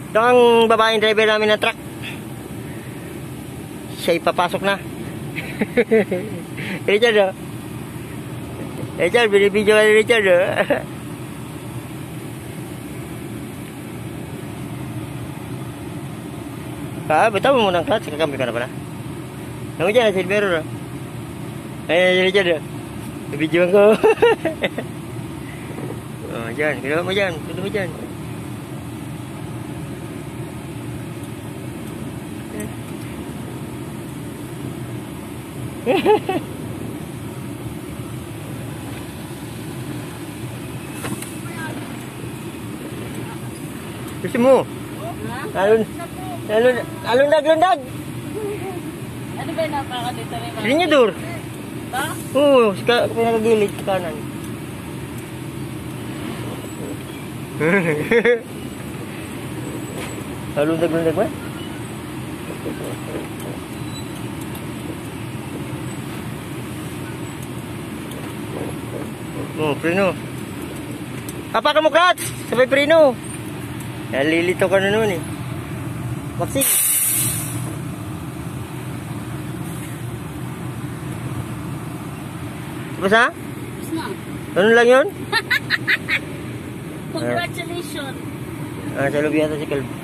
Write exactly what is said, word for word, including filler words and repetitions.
Ito ang babaeng driver namin ng truck. Siya ipapasok na. Richard, oh. Richard, binibidyo ka ni Richard, oh. Ah, bitaw mo muna ang clutch. Kakambi ka na pala. Nangu dyan, silvero, oh. Ayan, Richard, oh. Binibidyoan ko. Oh, dyan. Ginawa mo dyan. Ginawa mo dyan. Gusto mo? Alun, alun, alundag, alundag. Ano ba yung napaka dito rin? Linyador. Ba? Oo, sa pinakagilid sa kanan. Alundag, alundag ba? Oh, preno. Apakan mo clutch, sabay preno. Nalilito ka na nun eh. Maxi. Tapos na? Tapos na. Ano lang yun? Congratulations. Ah, sa loob yata si Calv.